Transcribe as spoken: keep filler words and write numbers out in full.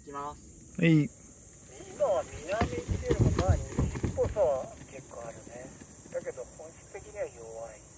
きます。 はい。 今は南っていうのもまあ西っぽさは結構あるね。だけど本質的には弱い。